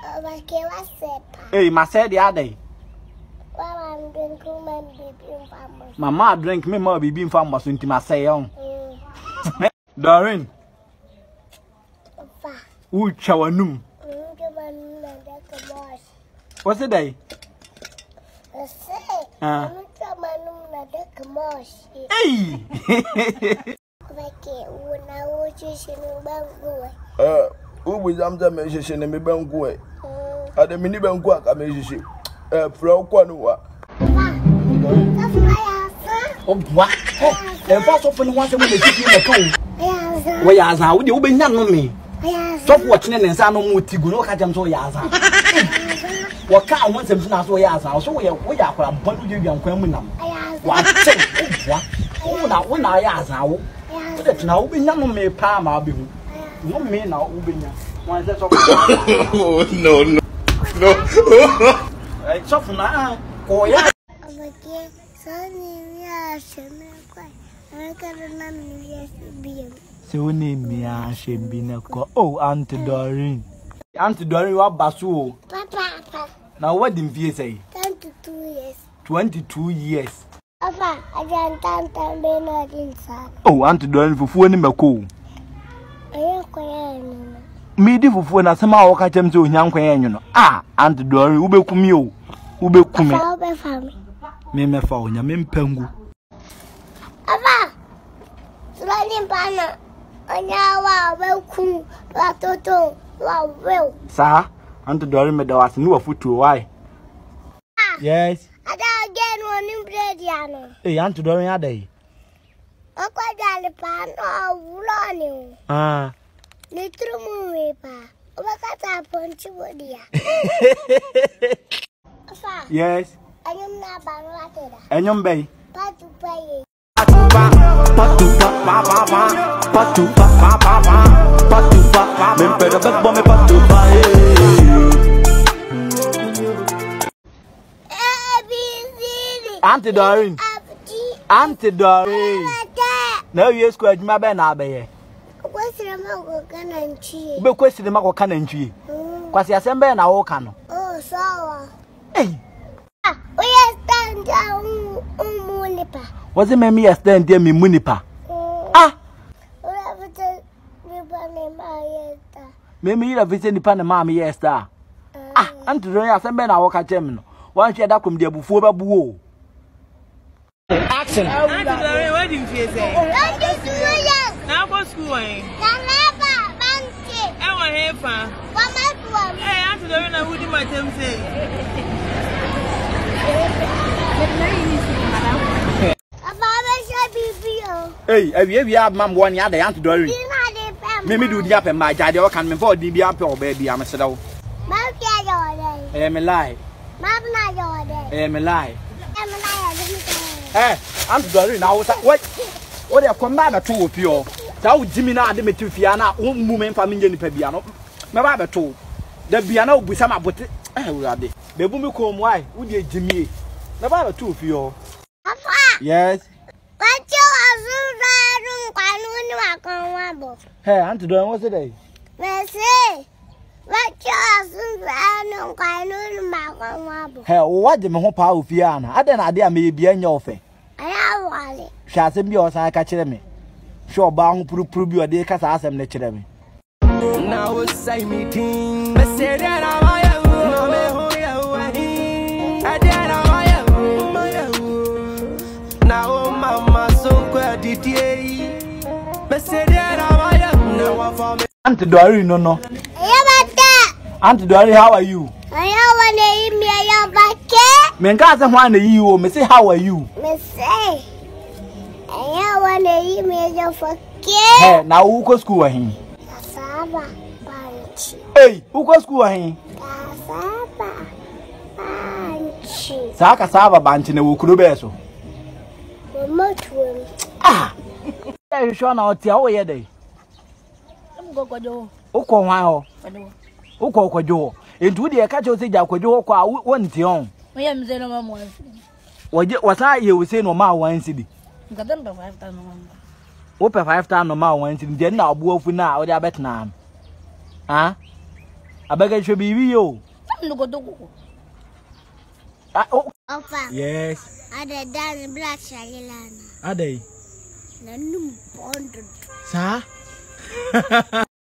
Hey, my said the other day. Mama drink me more baby farmers into my say on. Doreen. Who chawanum? What's the day? Hey! Who was under measure in a banquet? At the mini banquet, I measure. From Quanua. Oh, what? And first often once a minute, you come. Where are you? Be young on me. Stop watching and Sano Mutiguno Kajam Yaza. What can't want them to know Yaza? So we are one you young criminal. What? What? When I Yaza, that's now be young on me, Palm, I'll be. No, me now, Ubinia. No. So for now, oh yeah. So name me Shembina. Oh, Aunty Doreen. Aunty Doreen, what basu? Papa. Now what did you say? 22 years. 22 years. Papa, I can't tell me. Oh, Aunty Doreen for 4 number cool. Me di fufu na sema wo ka chem se ohyan kwan enyo no Aunty Doreen wo bekumi o wo bekumi me me fa onya me mpangu aba sura pana onya wa bekum wa toto wa we sa Aunty Doreen me da was ni wa futu why yes ada again one bread ya no Aunty Doreen adai akwadale pan o wuloni Little movie, pa. What punch woody? Yes. I am not bad. And your bay. Patu pay. Patu Aunty Doreen. Aunty Doreen. No, you squared my banana. Be question the Mako Cannon tree. Quasi assemble na walk no. Oh, so. Hey. We stand down munipa. Was it me stand there me munipa? Maybe you have visited the Panama yester. Aunty Doreen assemble na walk at Gemino. One share that come there before Babu. Action. Aunty Doreen, what did you say? Now go school. Hey, Aunty Doreen, who did my time say? Hey, have you had mum 1 year, the Aunty Doreen? Maybe do the up and my daddy or can me for DB up or baby, I'm a saddle. I'm a lie. I'm a lie. Hey, Aunty Doreen, now what they have come back at 2 of you. That Jimmy now, the Metifiana, own woman family in Pebiano. My father told the piano with some about it. The woman come why would you Jimmy? The father too for you. Yes. But you hey, Aunty Doreen, what's the day? Hey, what the whole power of Fiana? I don't idea may be in your face. I have shall send me or I catch me. Sure, bound to prove you a day because I asked them nature me. Now, say meeting, but say that I now, Mamma, so quite but say that I Aunty Doreen, no. Aunty Doreen, how are you? I have a name, men can't want you, me say, how are you? Me say, I want to email for Hey, now who go school him? Cassava bunch. Hey, who go school him? Cassava bunch. Sa cassava bunch ne wo kuro be so. Motuem. Hey, sure now tia wo ye dey. Go kojo. Uko hwan ho? Uko kojo. Entu de ka che se ja kojo ko a wonti on. Oye mze no mamo. Waje wasa ye wo se no ma wan sidi. Ngadan ba 5,000 no. Ope 5,000 no ma wan sidi. Je na obu ofu na o de abetna. Ha? Abega should be you. Oh, yes. Are they done black Shalilana? Are they? Nanum bonded. Sir?